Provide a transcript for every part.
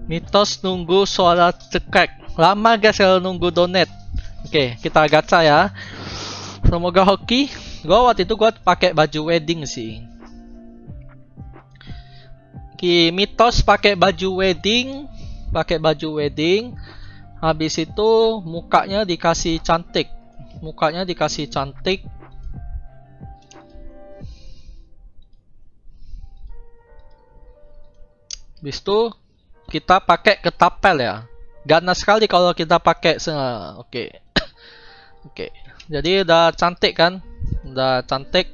Mitos nunggu suara cekek. Lama guys kalau nunggu donate. Oke, kita gacha ya. Semoga hoki. Gua waktu itu gua pakai baju wedding sih. Oke, mitos pakai baju wedding. Habis itu mukanya dikasih cantik. Habis itu kita pakai ketapel ya. Ganas sekali kalau kita pakai oke. Oke. Jadi udah cantik kan? Udah cantik.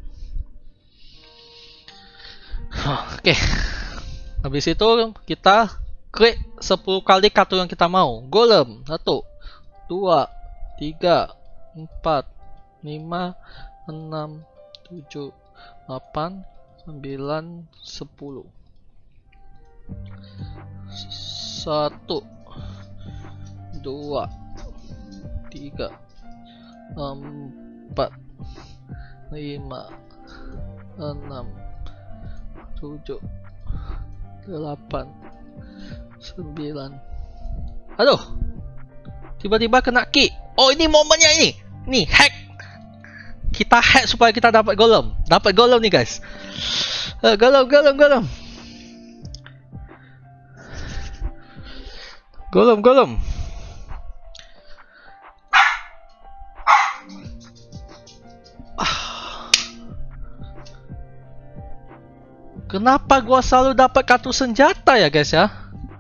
Oke. Habis itu kita klik 10 kali kartu yang kita mau. Golem 1 2 3 4 5 6 7 8 9 10. 1 2 3 4 5 6 7 8 9. Aduh, tiba-tiba kena ki. Oh, ini momennya ini. Nih, hack. Kita hack supaya kita dapat golem. Dapat golem nih guys. Golem. Kenapa gua selalu dapat kartu senjata ya guys ya?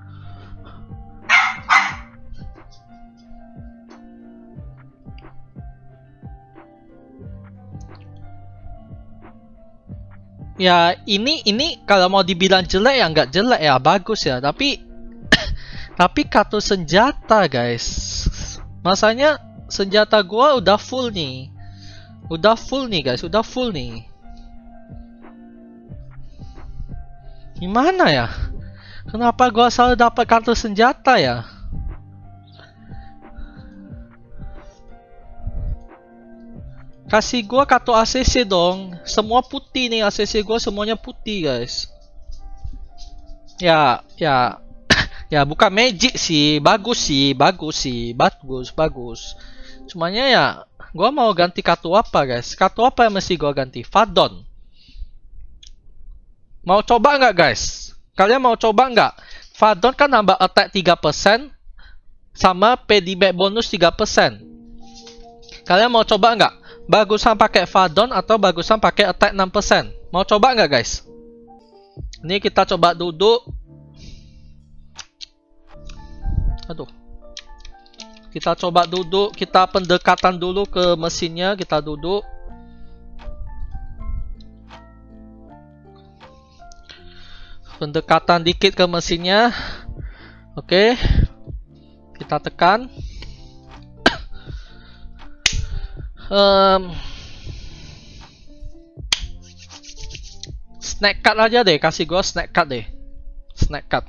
Ya ini kalau mau dibilang jelek ya nggak jelek ya, bagus ya. Tapi kartu senjata guys. Masanya senjata gua udah full nih. Guys, udah full nih. Gimana ya? Kenapa gua selalu dapat kartu senjata ya? Kasih gua kartu ACC dong. Semua putih nih, ACC gua semuanya putih, guys. Ya, bukan magic sih, bagus. Cumanya ya, gua mau ganti kartu apa, guys? Kartu apa yang mesti gua ganti? Fadon. Mau coba nggak guys? Kalian mau coba nggak? Fadon kan nambah attack 3% sama payback bonus 3%. Kalian mau coba nggak? Bagusan pakai Fadon atau bagusan pakai attack 6%? Mau coba nggak guys? Ini kita coba duduk. Aduh. Kita coba duduk. Kita pendekatan dulu ke mesinnya. Kita duduk. Pendekatan dikit ke mesinnya. Oke. Kita tekan. Snack cut aja deh. Kasih gua snack cut deh. Snack cut.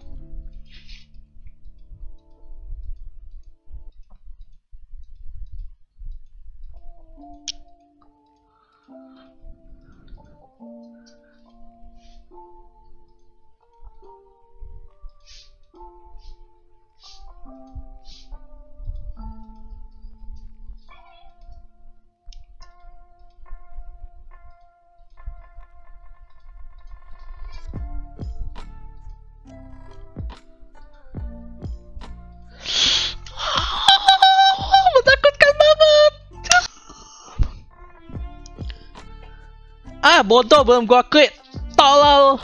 Bodoh, belum gua klik. Tolol.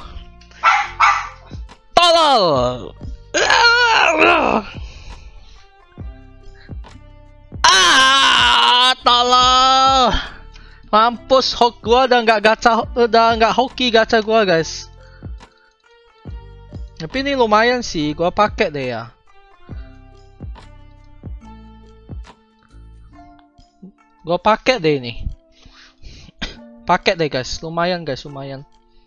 Tolol. Mampus, hook gua udah nggak hoki gacha gua guys. Tapi ini lumayan sih, gua pakai deh ya. Gua pakai deh ini. Pakai deh guys, lumayan guys, lumayan.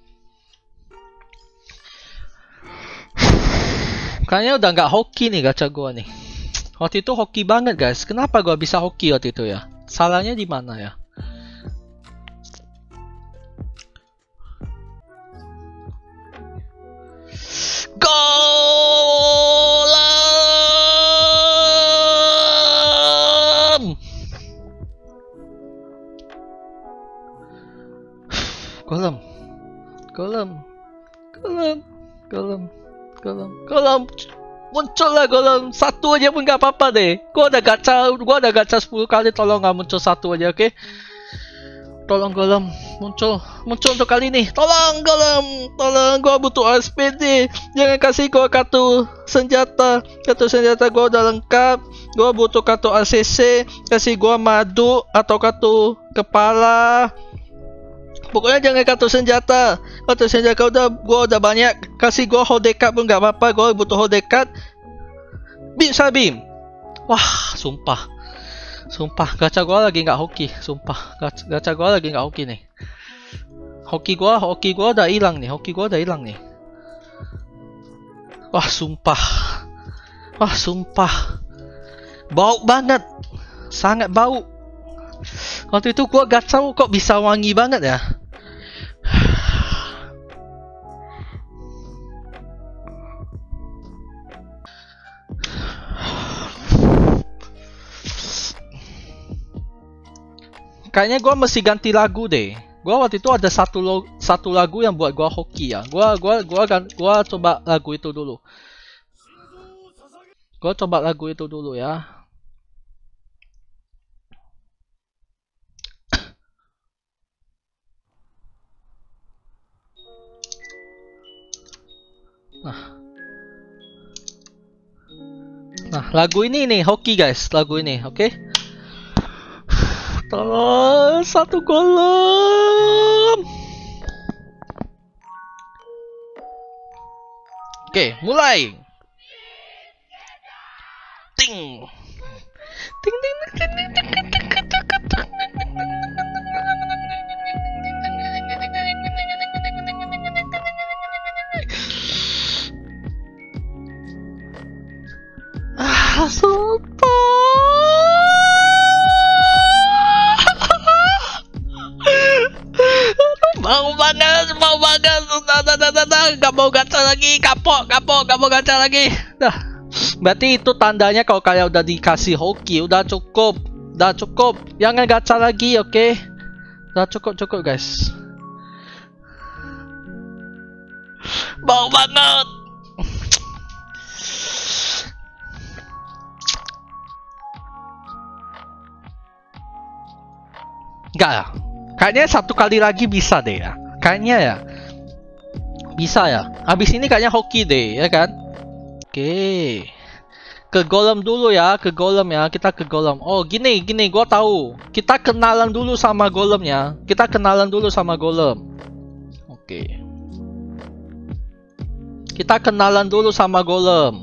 Kayaknya udah nggak hoki nih gacha gua nih. Waktu itu hoki banget guys. Kenapa gua bisa hoki waktu itu ya? Salahnya di mana ya? Go! Golem. Muncul lah golem. Satu aja pun gak apa-apa deh. Gua udah gacha 10 kali, tolong gak muncul satu aja, oke? Tolong golem, muncul untuk kali ini. Tolong golem, tolong, gua butuh SPD. Jangan kasih gua kartu senjata. Kartu senjata gua udah lengkap. Gua butuh kartu ACC. Kasih gua madu atau kartu kepala. Pokoknya jangan kartu senjata. Kartu senjata gua udah banyak. Kasih gua Hodekat pun gak apa-apa. Gua butuh Hodekat. Beam Sabim. Wah, sumpah, gacha gua lagi nggak hoki. Sumpah, gacha gua lagi nggak hoki nih. Hoki gua udah hilang nih. Wah, sumpah. Bau banget. Sangat bau. Waktu itu gua gacha kok bisa wangi banget ya. Kayaknya gua mesti ganti lagu deh. Gua waktu itu ada satu lagu yang buat gua hoki ya. Gua coba lagu itu dulu. Ya. Nah, lagu ini nih hoki guys, lagu ini, oke? Tolong, satu golem. Oke, mulai. Ting. Ting ting ting ting ting ting ting ting. Sumpah. Mau banget, gak mau gacha lagi, kapok, gak mau gacha lagi. Dah, berarti itu tandanya kalau kalian udah dikasih hoki, udah cukup, jangan gacha lagi, oke? Udah cukup guys. Mau banget. Enggak ya. Kayaknya satu kali lagi bisa deh ya. Kayaknya ya. Bisa ya. Habis ini kayaknya hoki deh, ya kan? Oke. Ke golem dulu ya, Kita ke golem. Oh, gini, gua tahu. Kita kenalan dulu sama golemnya. Oke. Kita kenalan dulu sama golem.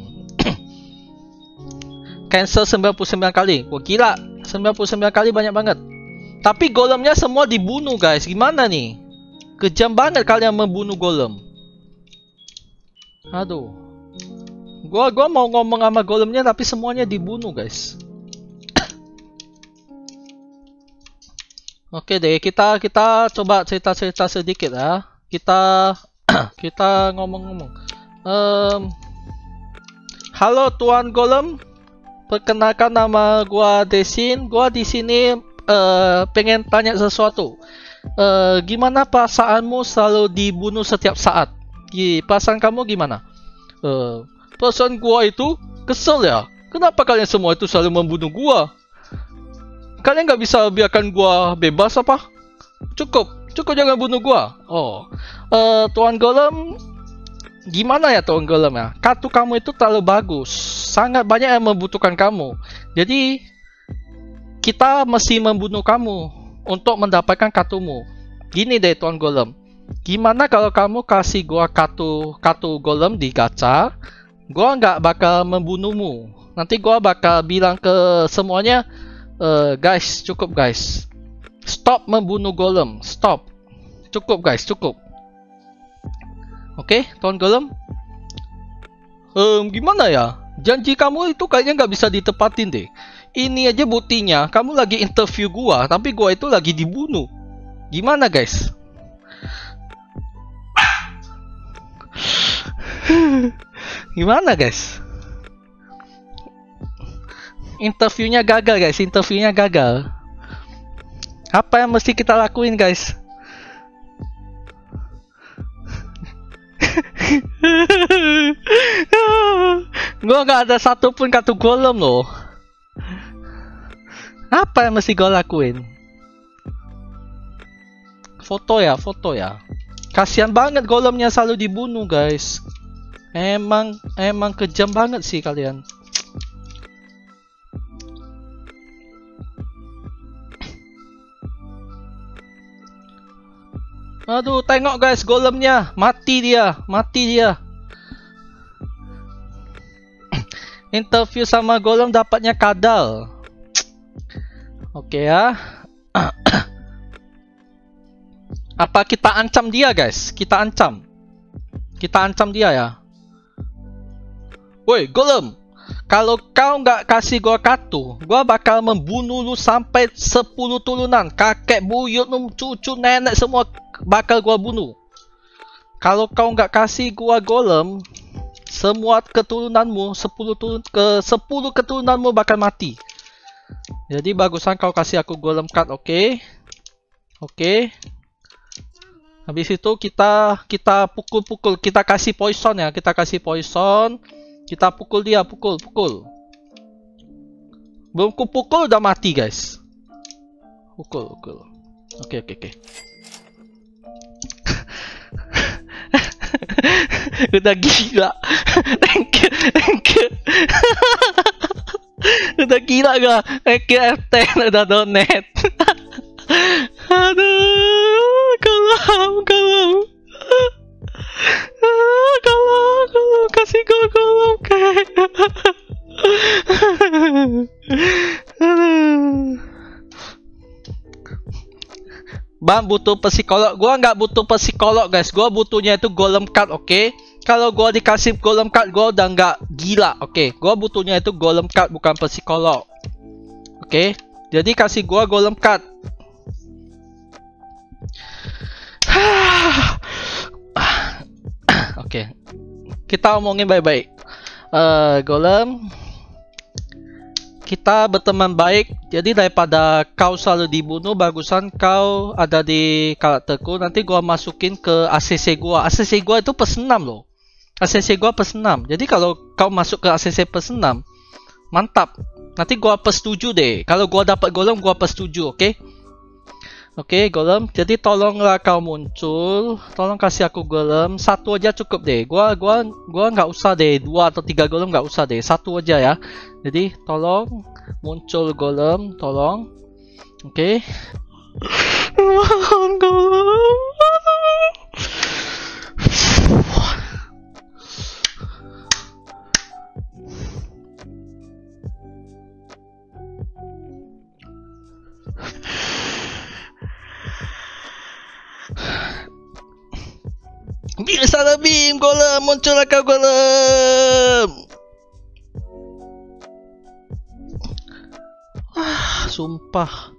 Cancel 99 kali. Wah, gila. 99 kali banyak banget. Tapi golemnya semua dibunuh guys. Gimana nih? Kejam banget kalian membunuh golem. Aduh. Gua mau ngomong sama golemnya tapi semuanya dibunuh guys. Oke deh, kita coba cerita sedikit ya. Kita ngomong-ngomong. Halo Tuan Golem. Perkenalkan nama gua Desin. Gua di sini pengen tanya sesuatu. Gimana perasaanmu selalu dibunuh setiap saat? Perasaan kamu gimana? Perasaan gua itu kesel ya. Kenapa kalian semua itu selalu membunuh gua? Kalian nggak bisa biarkan gua bebas apa? Cukup jangan bunuh gua. Oh, Tuan Golem, gimana ya Tuan Golem ya? Kartu kamu itu terlalu bagus. Sangat banyak yang membutuhkan kamu. Jadi kita mesti membunuh kamu untuk mendapatkan kartumu. Gini deh Tuan Golem. Gimana kalau kamu kasih gua kartu golem di gacha? Gua nggak bakal membunuhmu. Nanti gua bakal bilang ke semuanya, guys, cukup guys. Stop membunuh golem. Stop. Cukup guys, cukup. Oke, Tuan Golem? Gimana ya? Janji kamu itu kayaknya nggak bisa ditepatin deh. Ini aja buktinya, kamu lagi interview gua, tapi gua itu lagi dibunuh. Gimana guys? Gimana guys? Interviewnya gagal guys, Apa yang mesti kita lakuin guys? Gua nggak ada satupun kartu golem loh. Apa yang mesti gua lakuin? Foto ya, foto ya. Kasian banget golemnya selalu dibunuh, guys. Emang kejam banget sih kalian. Aduh, tengok guys, golemnya mati dia. Interview sama golem dapatnya kadal. Oke ya. Apa kita ancam dia, guys? Kita ancam dia ya. Woi, golem, kalau kau nggak kasih gua kartu, gua bakal membunuh lu sampai 10 turunan. Kakek, buyut, cucu, nenek semua bakal gua bunuh. Kalau kau nggak kasih gua golem, semua keturunanmu 10 keturunanmu bakal mati. Jadi bagusan kau kasih aku golem card, oke? Oke. Habis itu kita pukul, kita kasih poison ya, kita pukul dia, pukul. Belum kupukul udah mati, guys. Pukul. Oke. Udah gila. Thank you. Udah gila gak? Thank you FT udah donate. Aduh, kalau kasih gue golem kayak. Bang butuh psikolog. Gua nggak butuh psikolog, guys. Gua butuhnya itu golem card, oke? Kalau gua dikasih golem card, gua udah nggak gila, oke? Gua butuhnya itu golem card, bukan psikolog, oke? Jadi kasih gua golem card. Oke, kita omongin baik-baik. Golem, kita berteman baik. Jadi daripada kau selalu dibunuh, bagusan kau ada di karakterku. Nanti gua masukin ke ACC gua. ACC gua itu +6 loh. ACC gua +6. Jadi kalau kau masuk ke ACC +6, mantap. Nanti gua +7 deh. Kalau gua dapat golem, gua +7, oke? Oke, golem. Jadi tolonglah kau muncul. Tolong kasih aku golem. 1 aja cukup deh. Gua nggak usah deh. 2 atau 3 golem nggak usah deh. 1 aja ya. Jadi tolong muncul golem. Tolong. Oke. Mohon golem. Bisa lebih golem, muncullah kau golem. Sumpah.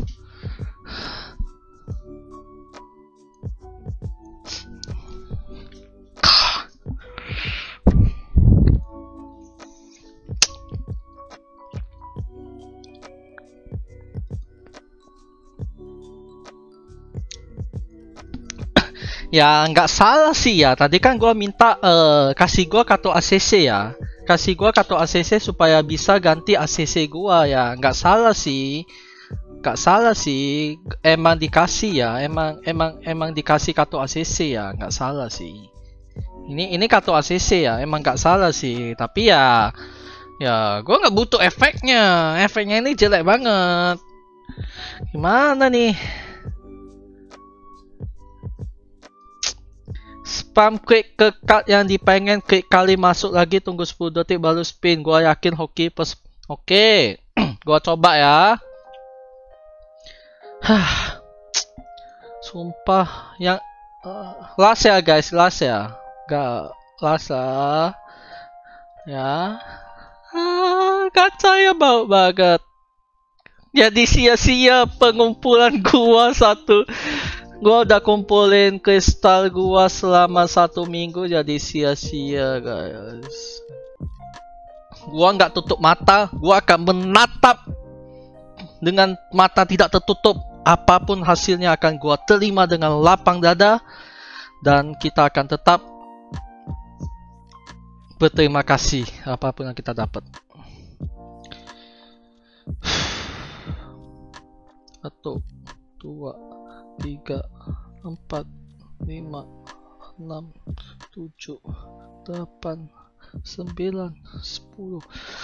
Ya nggak salah sih ya. Tadi kan gua minta kasih gua kartu ACC ya. Kasih gua kartu ACC supaya bisa ganti ACC gua ya. Nggak salah sih. Emang dikasih ya. Emang dikasih kartu ACC ya. Nggak salah sih. Ini kartu ACC ya. Emang nggak salah sih. Tapi ya gua nggak butuh efeknya. Efeknya ini jelek banget. Gimana nih? Spam quick ke card yang dipengen, klik kali masuk lagi, tunggu 10 detik baru spin. Gua yakin hoki pes. Oke. Gua coba ya. Sumpah yang last ya guys, last ya. Gak last lah. Ya. Kaca ya bau banget. Jadi sia-sia pengumpulan gua satu. Gua udah kumpulin kristal gua selama 1 minggu, jadi sia-sia guys. Gua nggak tutup mata, gua akan menatap dengan mata tidak tertutup. Apapun hasilnya akan gua terima dengan lapang dada. Dan kita akan tetap berterima kasih apapun yang kita dapat. 1, 2, 3, 4, 5, 6, 7, 8, 9, 10.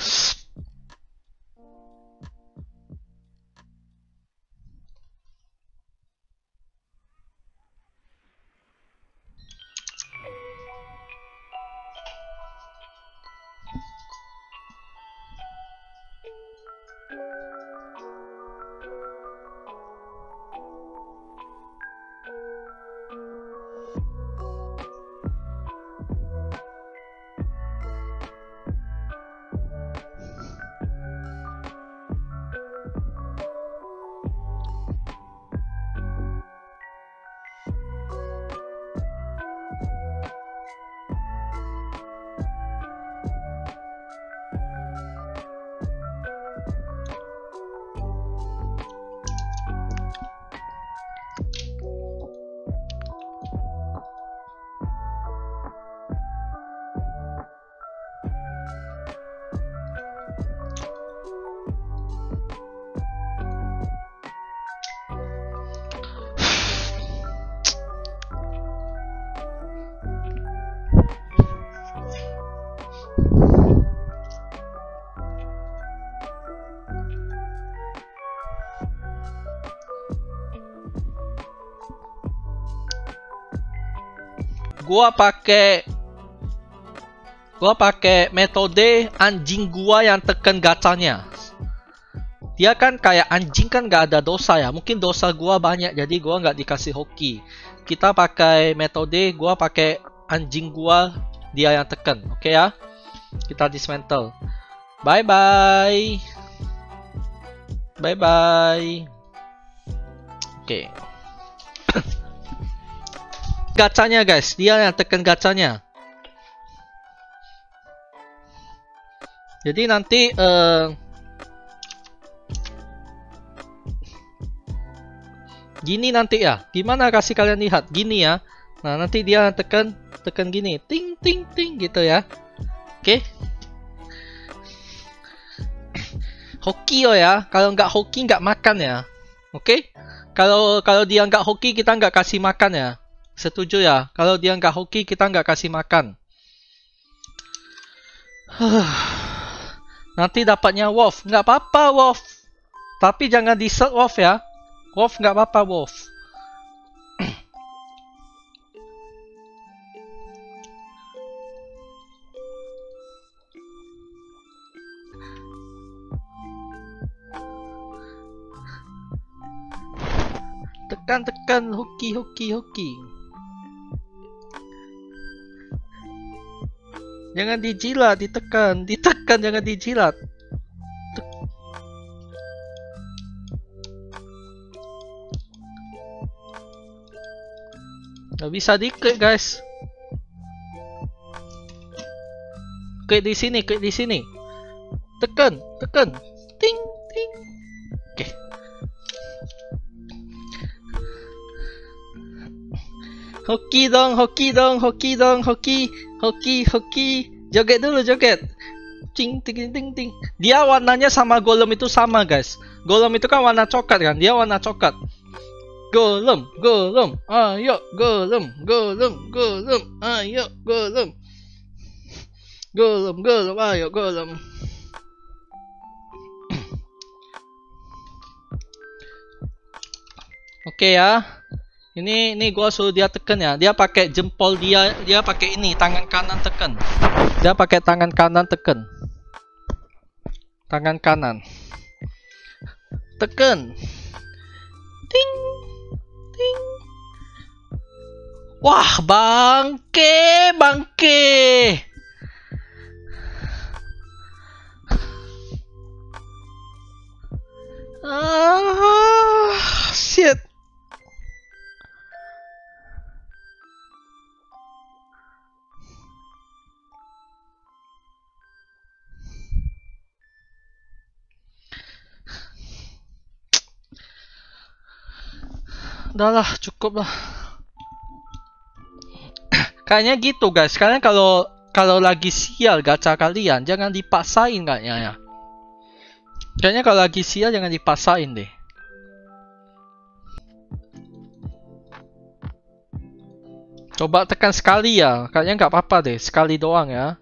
Gua pakai metode anjing gua yang tekan gacanya. Dia kan kayak anjing kan nggak ada dosa ya. Mungkin dosa gua banyak jadi gua nggak dikasih hoki. Kita pakai metode gua pakai anjing gua, dia yang tekan. Oke ya. Kita dismantle. Bye bye. Bye bye. Oke. Gacanya guys, dia yang tekan gacanya. Jadi nanti gini nanti ya. Gimana kasih kalian lihat? Gini ya. Nah, nanti dia tekan gini. Ting ting ting gitu ya. Oke. Hoki ya. Kalau nggak hoki nggak makan ya. Oke. Kalau dia nggak hoki kita nggak kasih makan ya. Setuju ya? Kalau dia nggak hoki, kita nggak kasih makan. Nanti dapatnya wolf. Nggak apa-apa wolf. Tapi jangan di-set wolf ya. Wolf nggak apa-apa wolf. Tekan, hoki. Jangan dijilat, ditekan, jangan dijilat. Nggak bisa diklik guys. Klik di sini. Tekan. Ting ting. Oke. Hoki dong. Joget dulu. Ting. Dia warnanya sama golem itu sama guys. Golem itu kan warna coklat kan. Dia warna coklat. Golem. Ayo golem. Ayo golem. Ayo golem. Oke ya. Ini gua suruh dia tekan ya. Dia pakai jempol dia pakai ini tangan kanan tekan. Dia pakai tangan kanan tekan. Tangan kanan. Tekan. Ting. Wah, bangke. Shit. Udahlah, cukup lah. Kayaknya gitu guys. Kalian kalau kalau lagi sial gacha kalian jangan dipaksain kayaknya ya. Kayaknya kalau lagi sial jangan dipaksain deh. Coba tekan sekali ya, kayaknya nggak apa-apa deh, sekali doang ya.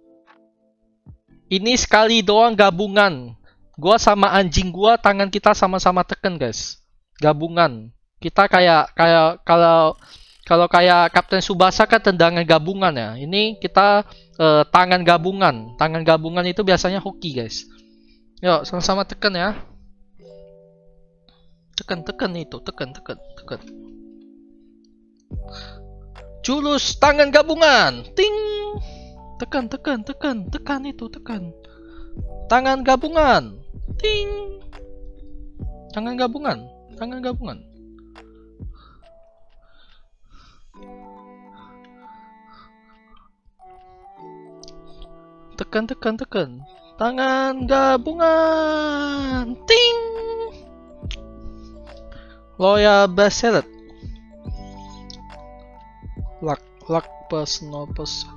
Ini sekali doang gabungan. Gua sama anjing gua, tangan kita sama-sama tekan guys. Gabungan. Kita kayak kalau kayak Kapten Tsubasa kan tendangan gabungan ya. Ini kita tangan gabungan. Tangan gabungan itu biasanya hoki guys. Yuk sama-sama tekan ya. Tekan itu, tekan. Jurus tangan gabungan. Ting. Tekan itu, tekan. Tangan gabungan. Ting. Tangan gabungan. Tekan. Tangan gabungan. Ting. Loyal Baselet. Luck personal person.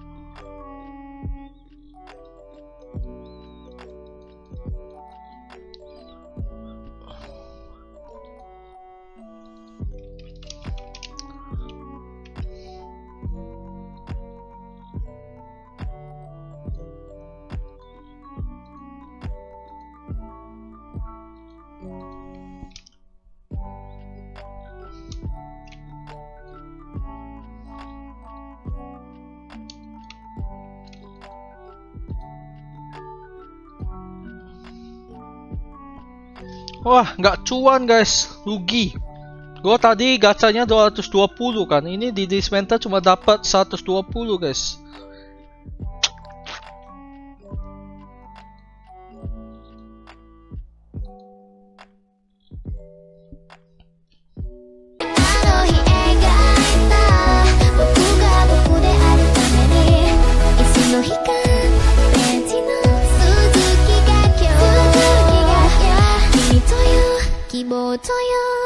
Wah, nggak cuan guys, rugi. Gua tadi gacanya 220 kan, ini di dismantle cuma dapat 120 guys. Toyo